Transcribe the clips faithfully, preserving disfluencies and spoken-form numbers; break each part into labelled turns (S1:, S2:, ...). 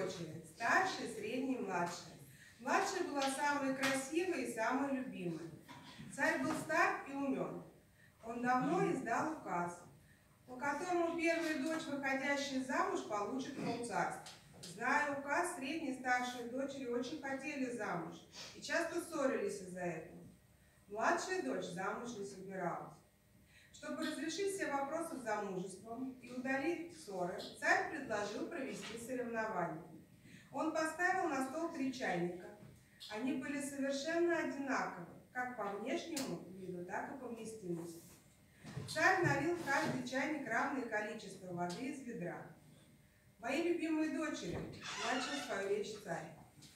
S1: дочери, старшей, средней, младшей. Младшая была самой красивой и самой любимой. Царь был стар и умен. Он давно издал указ, по которому первая дочь, выходящая замуж, получит полцарства. Зная указ, средние и старшие дочери очень хотели замуж и часто ссорились из-за этого. Младшая дочь замуж не собиралась. Чтобы разрешить все вопросы с замужеством и удалить ссоры, царь предложил провести соревнования. Он поставил на стол три чайника. Они были совершенно одинаковы, как по внешнему виду, так и по вместимости. Царь налил в каждый чайник равное количество воды из ведра. «Мои любимые дочери», — начал свою речь царь,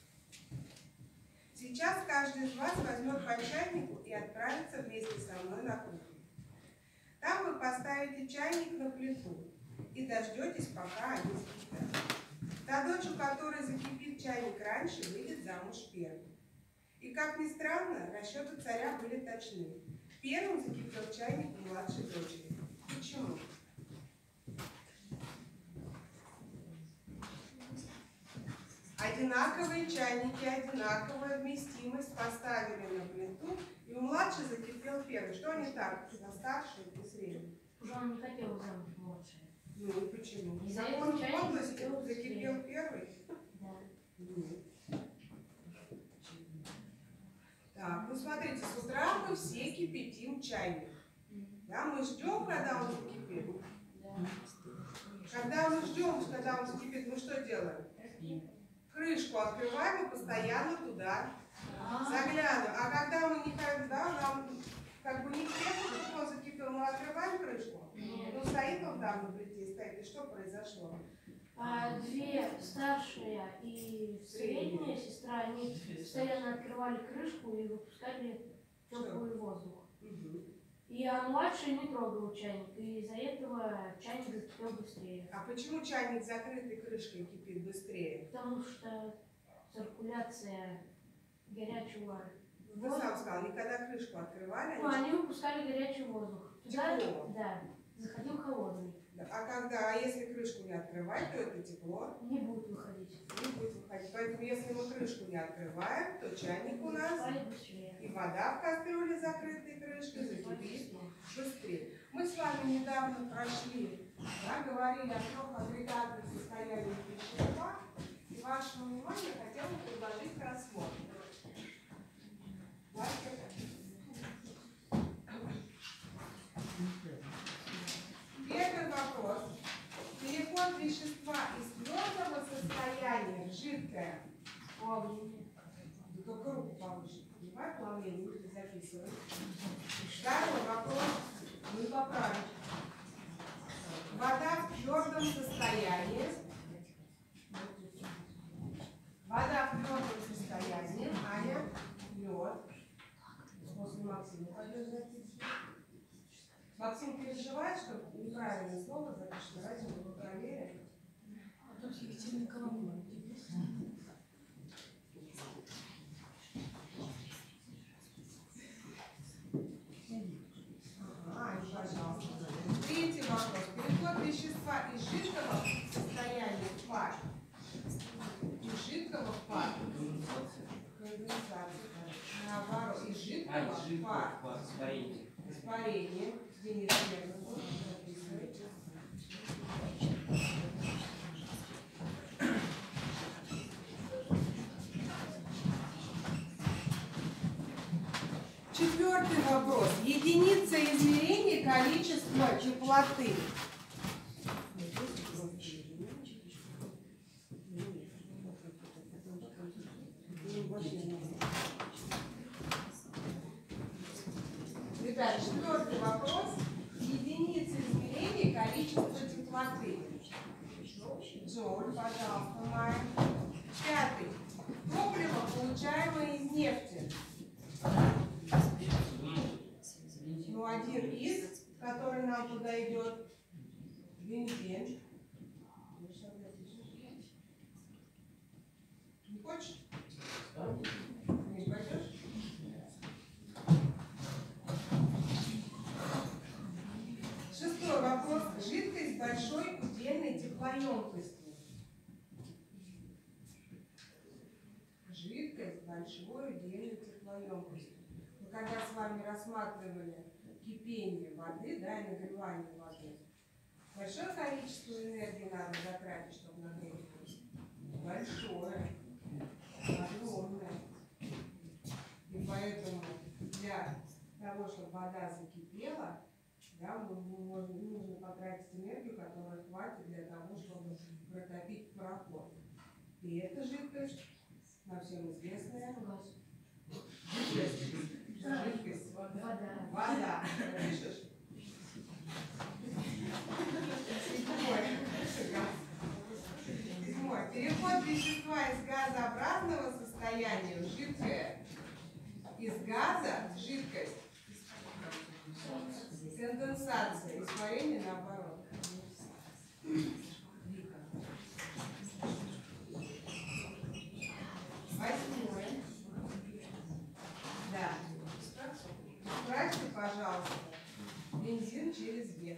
S1: — «сейчас каждый из вас возьмет по чайнику и отправится вместе со мной на кухню. Там вы поставите чайник на плиту и дождетесь, пока они закипят. Та дочь, у которой закипит чайник раньше, выйдет замуж первой». И, как ни странно, расчеты царя были точны. Первым закипел чайник у младшей дочери. Почему? Одинаковые чайники, одинаковая вместимость поставили на плиту, и у младшей закипел первый. Что не так на старшей и средней?
S2: Уже он не хотел замуж младшей.
S1: Ну и почему?
S2: Из-за
S1: Закон
S2: этого
S1: подлости
S2: чайник
S1: закипел первый?
S2: Да.
S1: Нет. Так, ну смотрите, с утра мы все кипятим чайник. Да, мы ждем, когда он закипит.
S2: Да.
S1: Когда мы ждем, когда он закипит, мы что делаем? Крышку открываем и постоянно туда заглядываем. А когда мы не хотим, да, нам как бы не требует, чтобы он закипел, мы открываем крышку. Ну, стоит он там на плите, стоит. И что произошло?
S2: А две старшая и средняя сестра, они постоянно открывали крышку и выпускали теплый воздух.
S1: Угу.
S2: И а младшая не трогала чайник, и из-за этого чайник закипел быстрее.
S1: А почему чайник с закрытой крышкой кипит быстрее?
S2: Потому что циркуляция горячего
S1: Вы сам сказал, никогда крышку открывали?
S2: Ну, они выпускали горячий воздух. Туда,
S1: Тепло.
S2: да, заходил холодный.
S1: А когда, а если крышку не открывать, то это тепло
S2: Не будет выходить.
S1: не будет выходить. Поэтому если мы крышку не открываем, то чайник у нас и вода в кастрюле закрытой крышкой закипит быстрее. Мы с вами недавно прошли, да, говорили о трех агрегатных состояниях вещества, и вашему вниманию хотела бы предложить рассмотр. Первый вопрос. Переход вещества из твердого состояния в жидкое. Плавление. Да только руку повыше. Понимаешь, плавление, вы записываете. Второй вопрос. Мы поправим. Вода в твердом состоянии. Вода в твердом состоянии. Аня, лед. После Максима пойдешь записывать. Максим, переживает, что неправильное слово запишешь, давайте мы его проверим.
S2: А тут фиктивный колонн.
S1: Ага, и пожалуйста. Третий вопрос. Переход вещества из жидкого состояния в пар. Из жидкого в пар. Конденсация. Наоборот, из жидкого в пар.
S3: Испарение.
S1: Испарение. Денис Лермонтов записывает. Четвертый вопрос. Единица измерения количества теплоты. Ребята, четвертый вопрос. Единица измерения количества теплоты. Джоуль, пожалуйста, Майя. Пятый. Топливо, получаемое из нефти. Ну, один из, который нам туда идет. Бензин. Не хочешь? Не пойдешь? Шестой вопрос. Жидкость большой удельной теплоемкости. большой удельной теплоемкостью. Мы когда с вами рассматривали кипение воды, да, и нагревание воды, большое количество энергии надо затратить, чтобы нагреть воду. Большое, огромное. И поэтому для того, чтобы вода закипела, да, нужно, нужно потратить энергию, которая хватит для того, чтобы протопить пароход. И эта жидкость, нам всем известная, жидкость, жидкость,
S2: Вода.
S1: вода. Пишешь? Седьмой. Седьмой. Переход вещества из газообразного состояния в жидкое. Из газа в жидкость. Конденсация. Испарение наоборот. Восьмое. Да. Справьте, пожалуйста, бензин через век.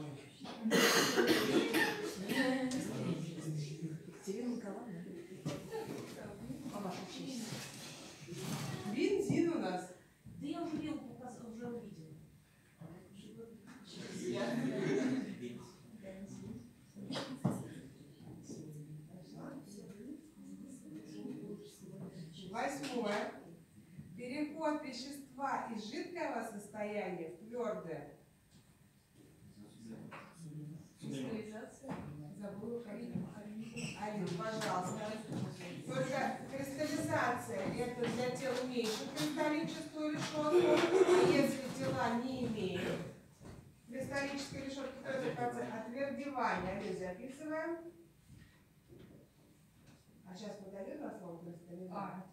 S1: Бензин у нас.
S3: Да я уже видел, уже увидела.
S1: Восьмое. Переход вещества из жидкого состояния в твердое. Кристаллизация. Забыла Алина. Алина, пожалуйста. Только кристаллизация – это для тел, имеющих кристаллическую решетку, а если тела не имеют кристаллической решетки, то это процесс отвердевания. Алина, записываем. А сейчас мы дойдем до слова кристаллизация.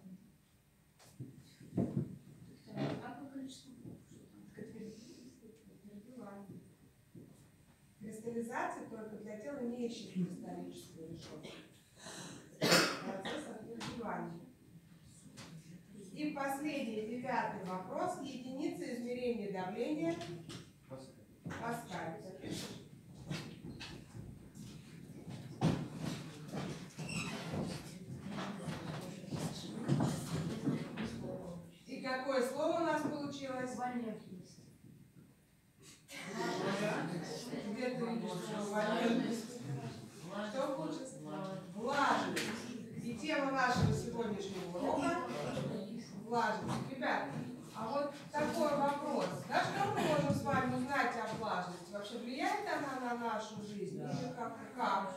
S1: Кристаллизация только для тел, имеющих кристаллическую решетку. Процесс отвердевания. И последний, девятый вопрос. Единица измерения давления. Паскаль. Запишешь? И какое слово у нас получилось?
S2: Валентность.
S1: Где ты видишь слово валентность? Что лучше? Влажность. И тема нашего сегодняшнего урока – влажность. Ребят, а вот такой вопрос. Да, что мы можем с вами узнать о влажности? Вообще влияет она на нашу жизнь? Или как? Как?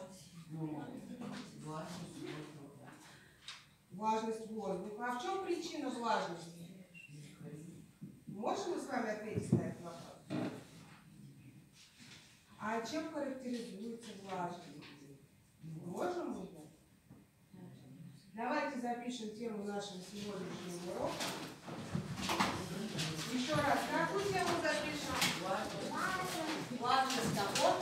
S1: Влажность воздуха. А в чем причина влажности? Можем мы с вами ответить на этот вопрос? А чем характеризуется влажность? Можем узнать? Давайте запишем тему нашего сегодняшнего урока. Еще раз, какую тему запишем? Влажность. Влажность кого?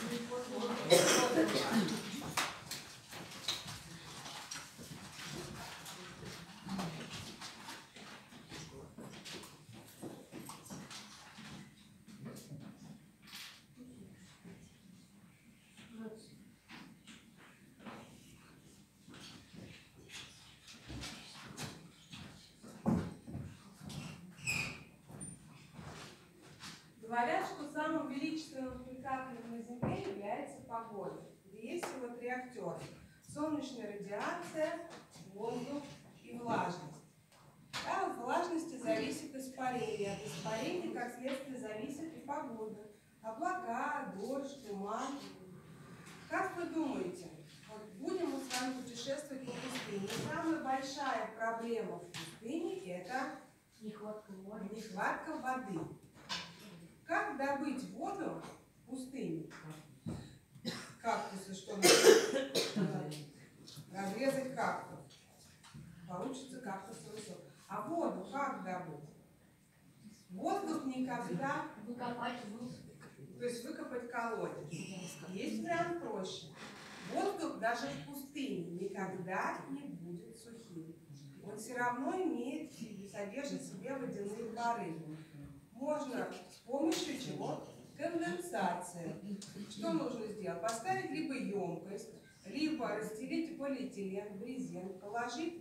S1: Говорят, что самым величественным спектаклем на Земле является погода, где есть всего три актера: солнечная радиация, воздух и влажность. Да, от влажности зависит испарение, от испарения, как следствие, зависит и погода. Облака, дождь, туман. Как вы думаете, вот будем мы с вами путешествовать по пустыне? Самая большая проблема в пустыне – это
S2: Нехватка воды.
S1: нехватка воды. Как добыть воду в пустыне? Кактусы что надо? Разрезать кактус. Получится кактусовый сок. А воду как добыть? Воздух никогда...
S2: Выкопать вниз.
S1: То есть выкопать колодец. Есть вариант проще. Воздух даже в пустыне никогда не будет сухим. Он все равно имеет, содержит в себе водяные пары. Можно с помощью чего? Конденсация. Что нужно сделать? Поставить либо емкость, либо расстелить полиэтилен, брезент, положить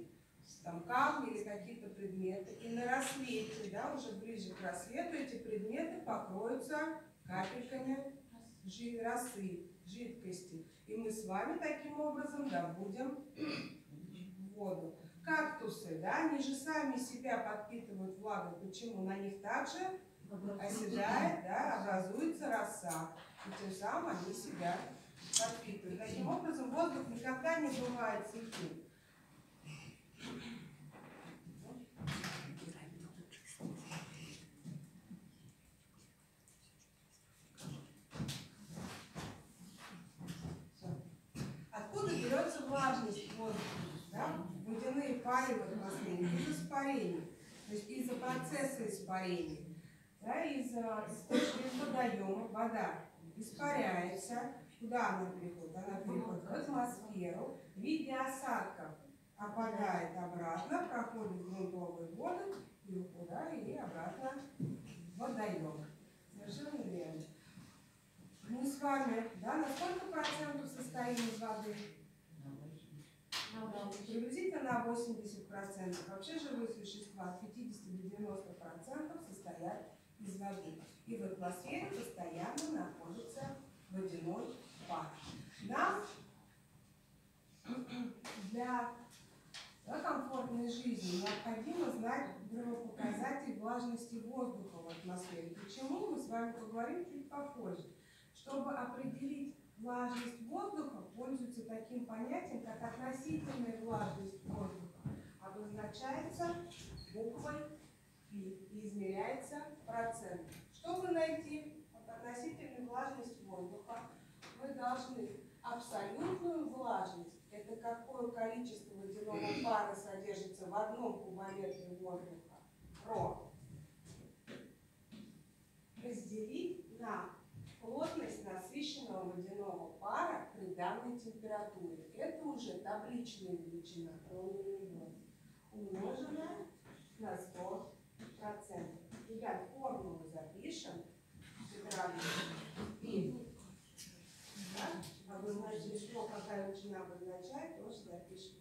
S1: там камни или какие-то предметы. И на рассвете, да, уже ближе к рассвету, эти предметы покроются капельками жи- росы, жидкости. И мы с вами таким образом добудем воду. Кактусы, да, они же сами себя подпитывают влагой. Почему? На них также оседает, да, образуется роса. И тем самым они себя подпитывают. Таким образом, воздух никогда не бывает сухим. Откуда берется влажность воздуха? Да? Водяные пары в атмосфере из испарений, то есть из-за процесса испарения. Да, из-за источника водоема вода испаряется. Куда она приходит? Она приходит в атмосферу, в виде осадков опадает обратно, проходит в грунтовые воды и, да, и обратно в водоем. Совершенно верно. Мы с вами, да, на сколько процентов состоим из воды? Приблизительно на восемьдесят процентов. Вообще живые существа от пятидесяти до девяноста процентов состоят из воды. И в атмосфере постоянно находится водяной пар. Нам для, да, комфортной жизни необходимо знать взаимопоказатель влажности воздуха в атмосфере. Почему, мы с вами поговорим чуть попозже. Чтобы определить влажность воздуха, пользуются таким понятием, как относительная влажность воздуха. Обозначается буквой И и измеряется процентом. Чтобы найти относительную влажность воздуха, мы должны абсолютную влажность, это какое количество водяного пара содержится в одном кубометре воздуха, ро, разделить на плотность насыщенного водяного пара при данной температуре. Это уже табличная величина, умноженная на сто процентов. Ребят, формулу запишем. И, да, обозначили, что какая величина обозначает, тоже запишем.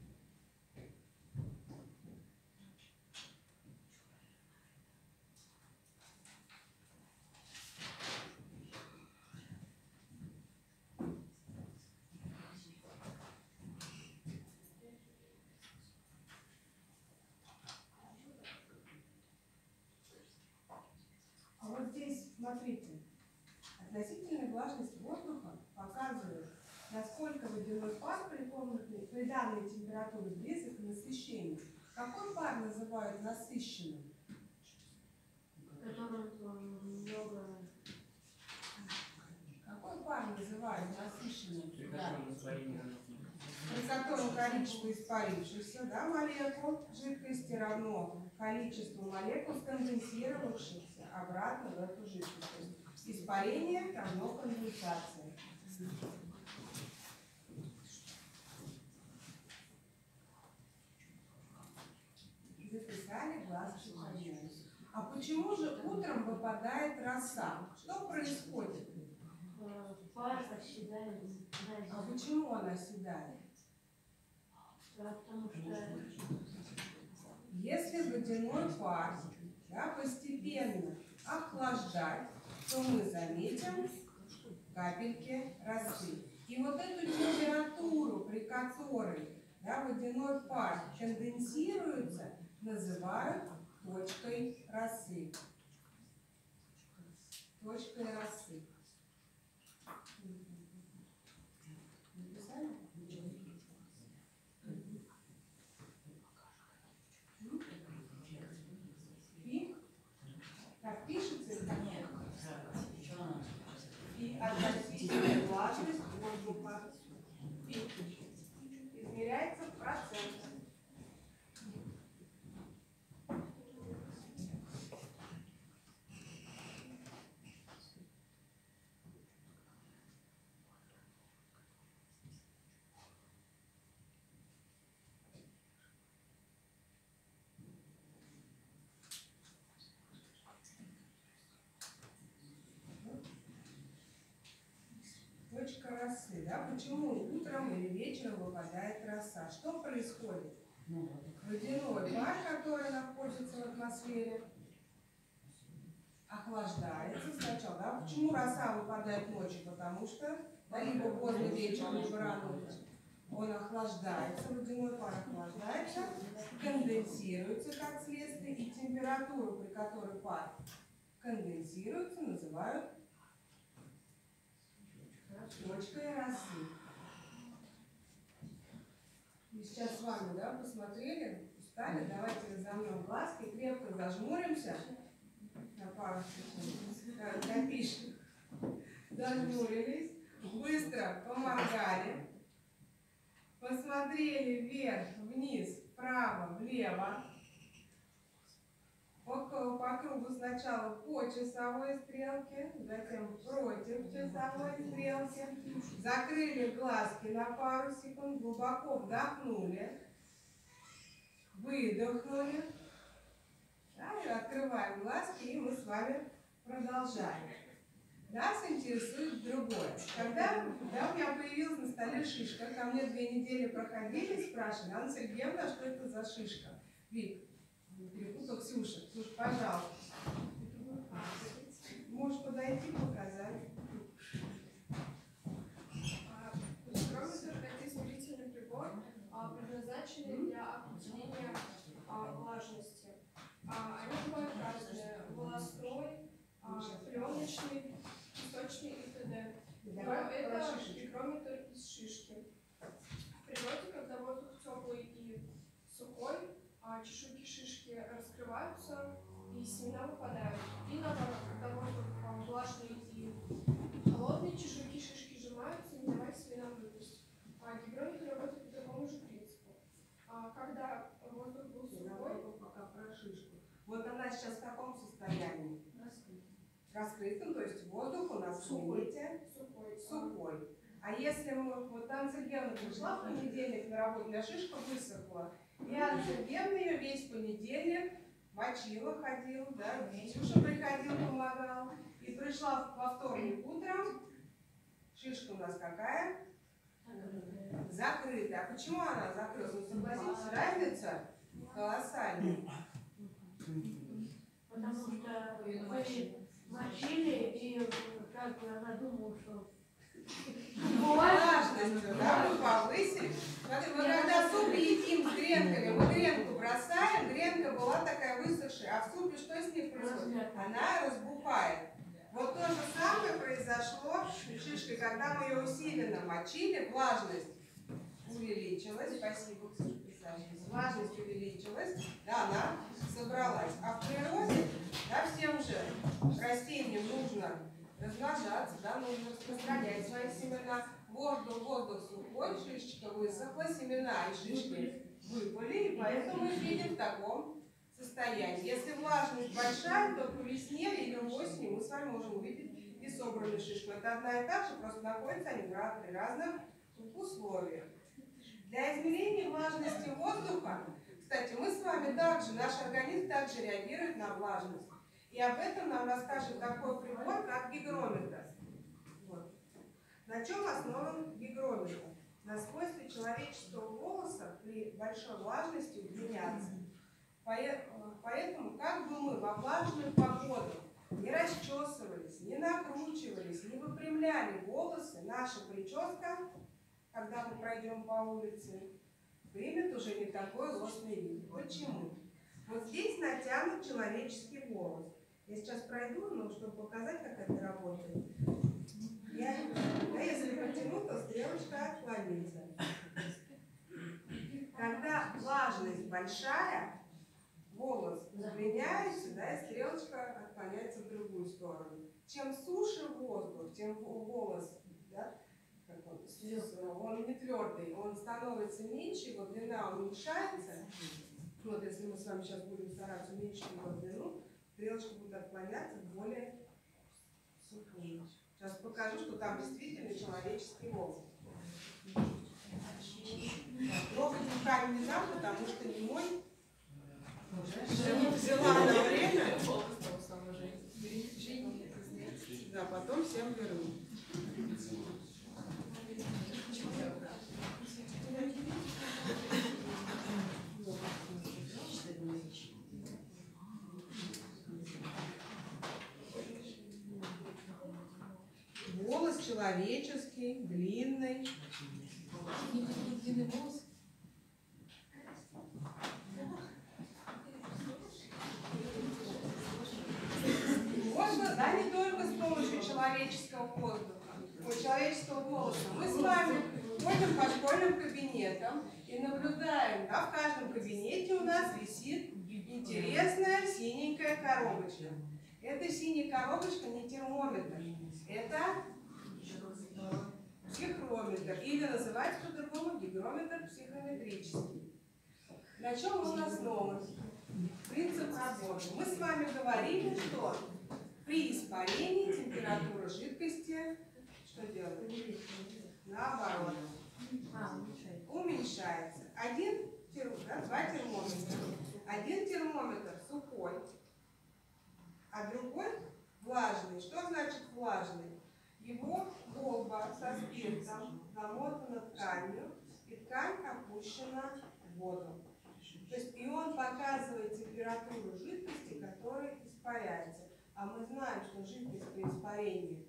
S1: А вот здесь, смотрите, относительная влажность воздуха показывает, насколько водяной пар при, комнатной, при данной температуре близок к насыщению. Какой пар называют насыщенным?
S2: много.
S1: Какой пар называют насыщенным? Да. При котором количество испарившихся, да, молекул жидкости равно количеству молекул, сконденсировавшихся обратно в эту жидкость. Испарение равно конденсации. Записали, глаз сохраняем. А почему же утром выпадает роса? Что происходит?
S2: Пар оседает.
S1: А почему она оседает?
S2: Потому что
S1: если водяной пар, да, постепенно охлаждать, то мы заметим капельки росы. И вот эту температуру, при которой, да, водяной пар конденсируется, называют точкой росы. Точкой росы. Написали? И? Как пишется? И относительная влажность воздуха. И измеряется в процентах. Точка росы, да? Почему утром или вечером выпадает роса? Что происходит? Водяной пар, который находится в атмосфере, охлаждается сначала. Да? Почему роса выпадает ночью? Потому что да, либо поздно вечером, либо рано утром. Он охлаждается, водяной пар охлаждается, конденсируется как следствие, и температуру, при которой пар конденсируется, называют точкой росы. Мы сейчас с вами да, посмотрели, устали, давайте разомнем глазки, крепко зажмуримся на пару секунд, напишем, зажмурились, быстро поморгали, посмотрели вверх, вниз, вправо, влево, около по кругу сначала по часовой стрелке, затем против часовой стрелки, закрыли глазки на пару секунд, глубоко вдохнули, выдохнули, да, и открываем глазки, и мы с вами продолжаем. Нас интересует другое. Когда, когда у меня появилась на столе шишка, ко мне две недели проходили и спрашивали: Анна Сергеевна, что это за шишка? Вик, перепутал Ксюша. Ксюша, пожалуйста. Можешь подойти, показать.
S4: Гигрометр – это измерительный прибор, предназначенный для определения влажности. Они бывают разные: волосной, пленочный, песочный и т.д. Это гигрометр из шишки. В природе, когда воздух теплый и сухой, чешуйки шишки раскрываются и семена выпадают. И наоборот, когда воздух влажный и холодный, чешуйки шишки сжимаются и не давать семенам выпасть. Гигрометр работает по такому же принципу. Когда воздух был сухой...
S1: Пока про шишку. Вот она сейчас в каком состоянии? Раскрытым, то есть воздух у нас сухой.
S4: Сухой.
S1: Сухой. А если мы, вот Анна Сергеевна пришла в понедельник на работу, у меня шишка высохла, и Анна Сергеевна ее весь понедельник мочила, ходила, да, Ксюша приходила, помогала, и пришла во вторник утром, шишка у нас какая? Закрытая. А почему она закрылась? Ну, согласитесь, разница колоссальная.
S2: Потому что вы мочили, и как бы она думала, что...
S1: Влажность, да, мы повысили. Смотри, мы когда суп едим с гренками, мы гренку бросаем, гренка была такая высохшая, а в супе что с ней происходит? Она разбухает. Вот то же самое произошло с шишкой, когда мы ее усиленно мочили, влажность увеличилась, спасибо, влажность увеличилась, да, она собралась. А в природе, да, всем же растениям нужно размножаться, да, нужно распространять свои семена. Воздух, воздух сухой, шишечка высохла, семена и шишки выпали, и поэтому мы видим в таком состоянии. Если влажность большая, то по весне или в осени мы с вами можем увидеть и собранную шишку. Это одна и та же, просто находятся они при разных условиях. Для измерения влажности воздуха, кстати, мы с вами также, наш организм также реагирует на влажность. И об этом нам расскажет такой прибор, как гигрометр. Вот. На чем основан гигрометр? На свойстве человеческого волоса при большой влажности удлиняться. Поэтому, как бы мы во влажную погоду не расчесывались, не накручивались, не выпрямляли волосы, наша прическа, когда мы пройдем по улице, примет уже не такой ложный вид. Почему? Вот здесь натянут человеческий волос. Я сейчас пройду, но чтобы показать, как это работает. Я, да, если потяну, то стрелочка отклонится. Когда влажность большая, волос удлиняется, да, и стрелочка отклоняется в другую сторону. Чем суше воздух, тем волос, да, как он, он не твердый, он становится меньше, его длина уменьшается. Вот если мы с вами сейчас будем стараться уменьшить его длину, стрелочка будет отклоняться в более сухую. Сейчас покажу, что там действительно человеческий волос. Трогать руками не дам, потому что не мой. Взяла на время. Да, потом всем верну. Вот. человеческий, длинный. Можно, да, не только с помощью человеческого воздуха, ой, человеческого голоса. Мы с вами ходим по школьным кабинетам и наблюдаем, да, в каждом кабинете у нас висит интересная синенькая коробочка. Эта синяя коробочка не термометр, это психрометр, или называется по-другому гигрометр психометрический. На чем он основан? Принцип работы. Мы с вами говорили, что при испарении температура жидкости что делает? Наоборот. Уменьшается. Один термометр, да, два термометра. Один термометр сухой, а другой влажный. Что значит влажный? Его колба со спиртом замотана тканью, и ткань опущена в воду. То есть и он показывает температуру жидкости, которая испаряется. А мы знаем, что жидкость при испарении,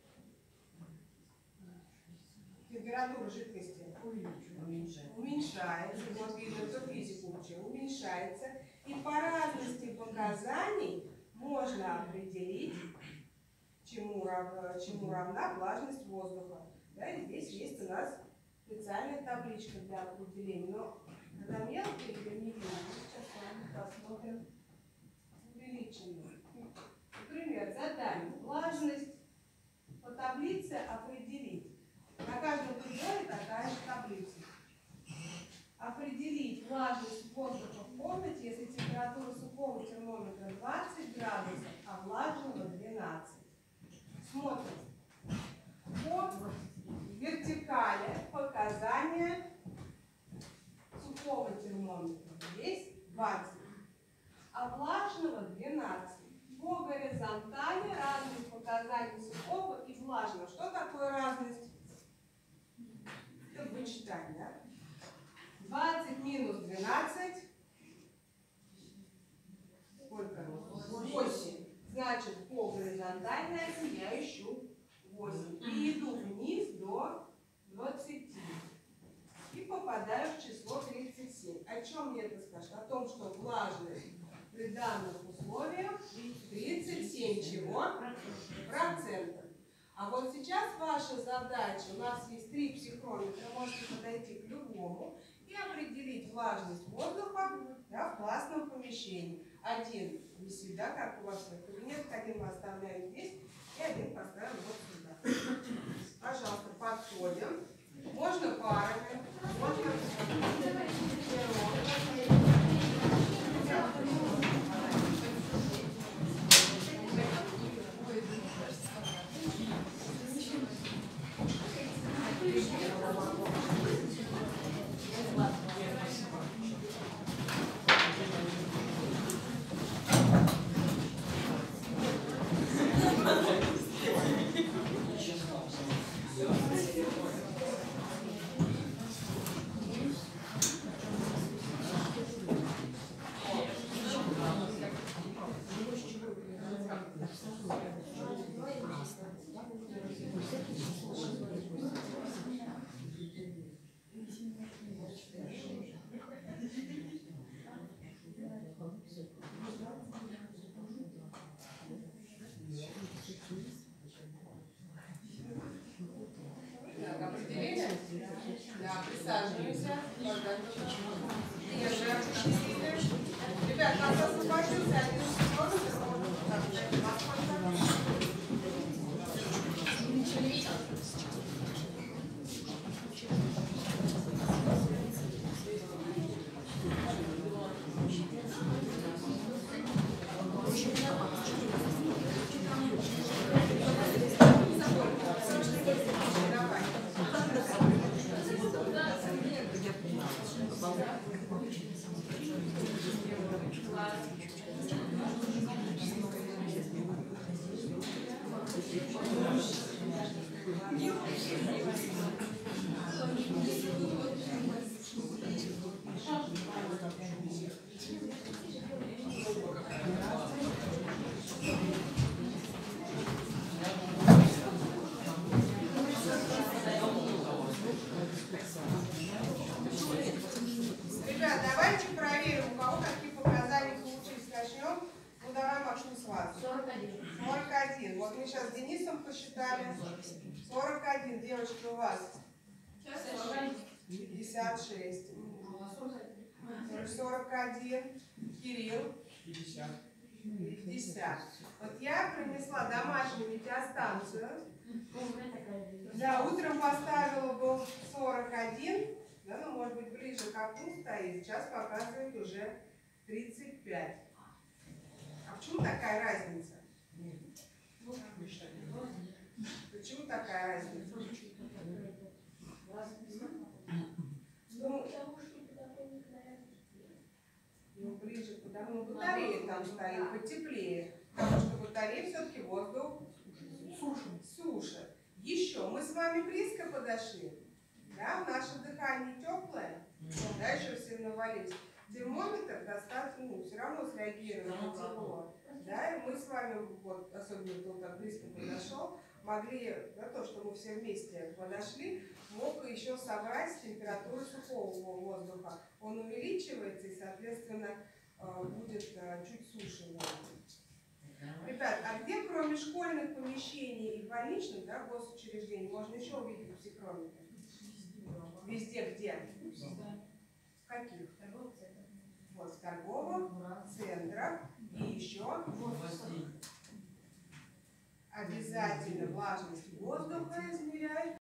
S1: температура жидкости уменьшается. Вот видно, кто физику учил, уменьшается. И по разности показаний можно определить, чему, рав, чему равна влажность воздуха. Да, и здесь есть у нас специальная табличка для определения. Но когда мелкие или не видно, сейчас с вами посмотрим увеличенную. Например, задание. Влажность по таблице определить. На каждом приборе такая же таблица. Определить влажность воздуха в комнате, если температура сухого термометра двадцать градусов, а влажного двенадцать. Смотрим. По вертикали показания сухого термометра. Здесь двадцать, а влажного двенадцать. По горизонтали разность показаний сухого и влажного. Что такое разность? Это вычитать, да? двадцать минус двенадцать. Сколько? восемь. Значит, по горизонтальной оси я ищу восемь. И иду вниз до двадцати. И попадаю в число тридцать семь. О чем мне это скажет? О том, что влажность при данных условиях тридцать семь чего? Процентов. А вот сейчас ваша задача, у нас есть три психрометра, можете подойти к любому и определить влажность воздуха, да, в классном помещении. Один висит, да, как у вас в кабинет, один мы оставляем здесь, и один поставим вот сюда. Пожалуйста, подходим. Можно парами, можно... Да, присаживаемся. Ребят, нас освободился один сорок один. Девочки, у вас?
S4: Сейчас
S1: пятьдесят шесть. сорок один. Кирилл?
S5: пятьдесят.
S1: пятьдесят. Вот я принесла домашнюю метеостанцию.
S2: Ну, у меня такая же.
S1: Да, утром поставила был сорок один. Да, ну, может быть, ближе к окну стоит. Сейчас показывает уже тридцать пять. А почему такая разница? Почему такая разница? Ну, ну, ближе куда? Ну, батарея там стоит, потеплее. Потому что батарея все-таки воздух сушит. Еще мы с вами близко подошли. Да, наше дыхание теплое. Да, еще все навалились. Термометр достаточно, ну, все равно среагировал на тепло. Да, и мы с вами, вот, особенно кто так близко подошел, могли, да, то, что мы все вместе подошли, мог еще собрать температуру сухого воздуха. Он увеличивается и, соответственно, будет чуть суше воздух. Ребят, а где кроме школьных помещений и больничных, да, госучреждений, можно еще увидеть психрометр? Везде где? В каких? Вот, в торговых центрах и еще обязательно влажность воздуха измеряют.